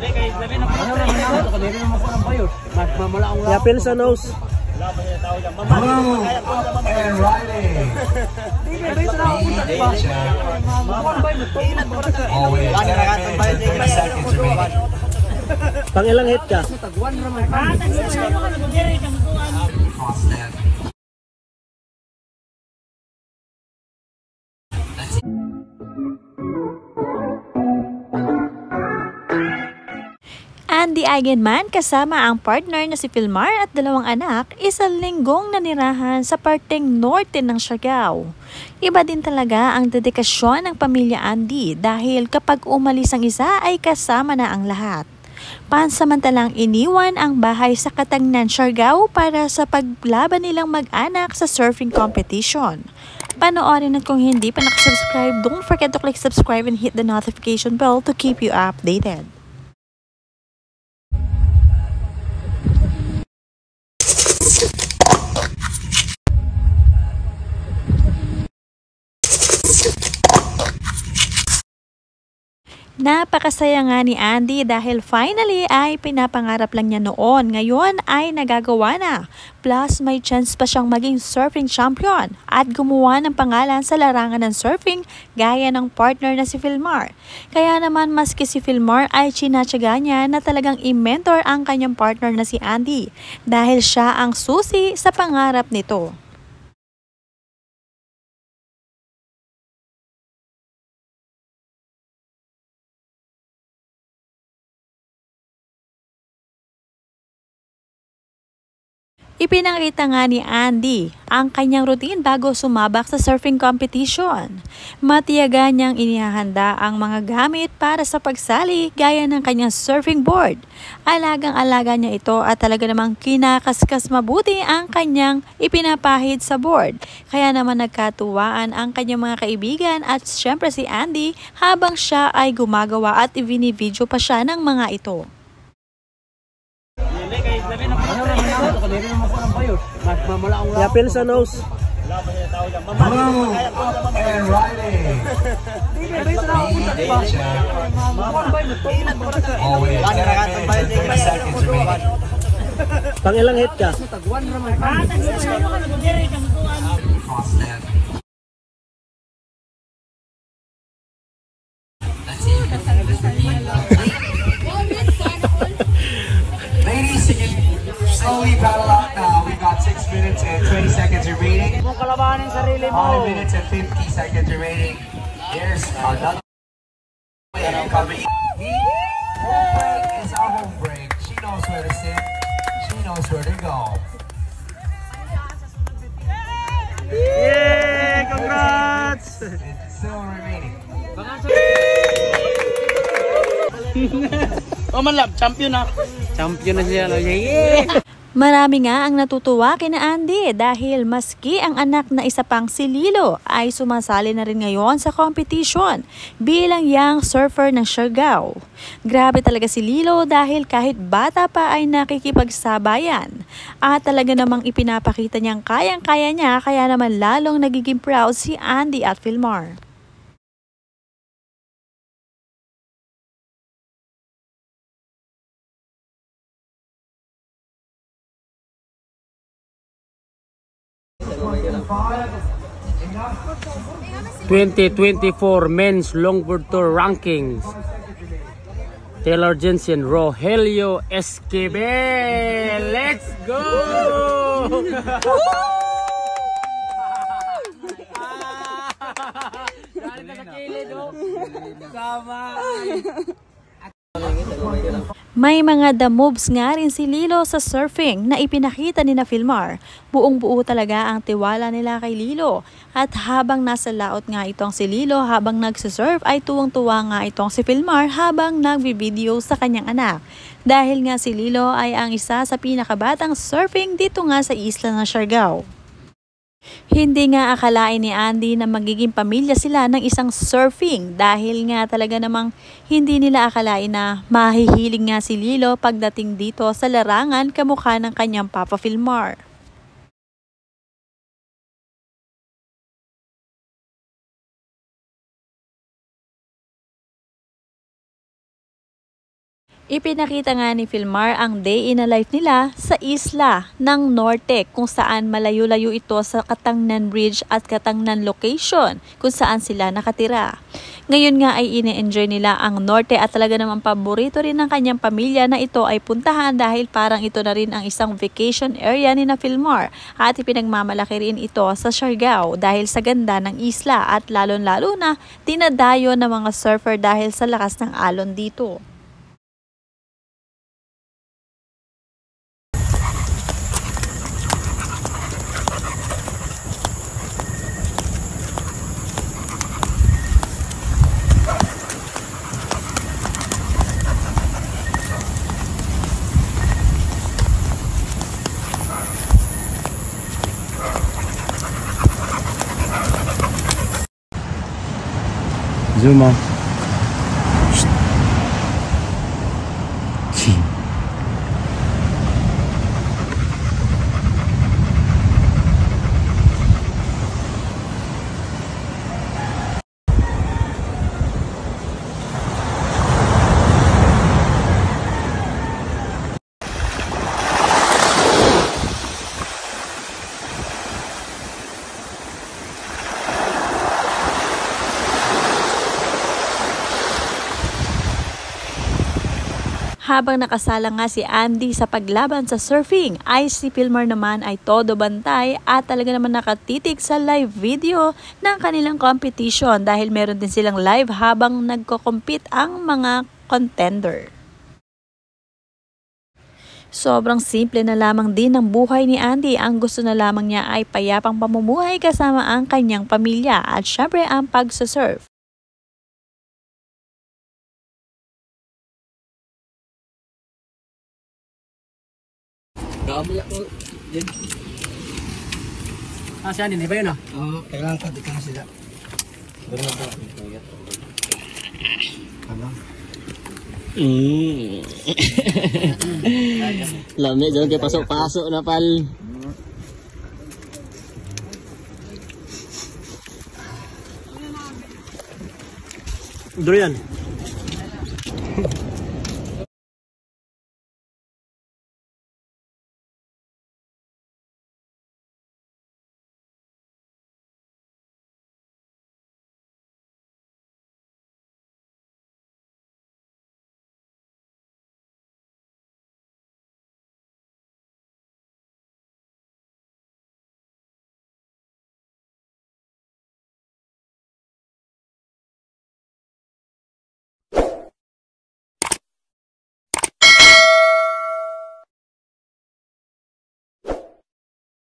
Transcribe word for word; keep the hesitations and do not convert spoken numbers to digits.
Yapil sa nose. Blue and riding. Always ten minutes and thirty seconds remaining. Pang ilang hit ka? Cross that. Andy Eigenman kasama ang partner na si Filmar at dalawang anak, isang linggong nanirahan sa parteng norte ng Siargao. Iba din talaga ang dedikasyon ng pamilya Andy dahil kapag umalis ang isa ay kasama na ang lahat. Pansamantalang iniwan ang bahay sa Katangnan, Siargao para sa paglaban nilang mag-anak sa surfing competition. Panoorin at kung hindi pa nakasubscribe, don't forget to click subscribe and hit the notification bell to keep you updated. Napakasaya nga ni Andy dahil finally ay pinapangarap lang niya noon. Ngayon ay nagagawa na. Plus may chance pa siyang maging surfing champion at gumawa ng pangalan sa larangan ng surfing gaya ng partner na si Filmar. Kaya naman maski si Filmar ay tsinatsaga niya na talagang i-mentor ang kanyang partner na si Andy dahil siya ang susi sa pangarap nito. Ipinakita nga ni Andy ang kanyang routine bago sumabak sa surfing competition. Matiyaga niyang inihahanda ang mga gamit para sa pagsali gaya ng kanyang surfing board. Alagang-alaga niya ito at talaga namang kinakaskas mabuti ang kanyang ipinapahid sa board. Kaya naman nagkatuwaan ang kanyang mga kaibigan at syempre si Andy habang siya ay gumagawa at i-video pa siya ng mga ito. Yapil sa nose. Blue and riding. Always ten minutes and thirty seconds remaining. Pang ilang hit ka? Cross that. Ladies, you can slowly paddle out now. We got six minutes and twenty seconds remaining. Five minutes and fifty seconds remaining. Here's another way coming. Home break is our home break. She knows where to sit. She knows where to go. Yay! Congrats! It's still remaining. Oh man lab, champion na. Champion na siya. Yeah! Marami nga ang natutuwa kina Andy dahil maski ang anak na isa pang si Lilo ay sumasali na rin ngayon sa competition bilang young surfer ng Siargao. Grabe talaga si Lilo dahil kahit bata pa ay nakikipagsabayan at talaga namang ipinapakita niyang kayang-kaya niya kaya naman lalong nagiging proud si Andy at Filmar. twenty twenty-four Men's Longboard Tour Rankings. Taylor Jensen, Rogelio Esquivel. Let's go! May mga the moves nga rin si Lilo sa surfing na ipinakita ni na Filmar. Buong buo talaga ang tiwala nila kay Lilo. At habang nasa laot nga itong si Lilo habang nagsisurf ay tuwang-tuwa nga itong si Filmar habang nagbi-video sa kanyang anak. Dahil nga si Lilo ay ang isa sa pinakabatang surfing dito nga sa isla ng Siargao. Hindi nga akalain ni Andy na magiging pamilya sila ng isang surfing dahil nga talaga namang hindi nila akalain na mahihiling nga si Lilo pagdating dito sa larangan kamukha ng kanyang Papa Filmar. Ipinakita nga ni Filmar ang day in a life nila sa isla ng Norte kung saan malayo-layo ito sa Katangnan Bridge at Katangnan location kung saan sila nakatira. Ngayon nga ay ine-enjoy nila ang Norte at talaga namang paborito rin ng kanyang pamilya na ito ay puntahan dahil parang ito na rin ang isang vacation area ni na Filmar at ipinagmamalaki rin ito sa Siargao dahil sa ganda ng isla at lalon-lalo na dinadayo ng mga surfer dahil sa lakas ng alon dito. Zoom out. Habang nakasala nga si Andy sa paglaban sa surfing, ay si Filmar naman ay todo bantay at talaga naman nakatitig sa live video ng kanilang competition dahil meron din silang live habang nagko-compete ang mga contender. Sobrang simple na lamang din ng buhay ni Andy. Ang gusto na lamang niya ay payapang pamumuhay kasama ang kanyang pamilya at syempre ang pagsasurf. Ah, siya din, di ba yun ah? Oo, kailangan ka, di ka na sila. Mm. Lamig dyan kay pasok-pasok na pal. Durian.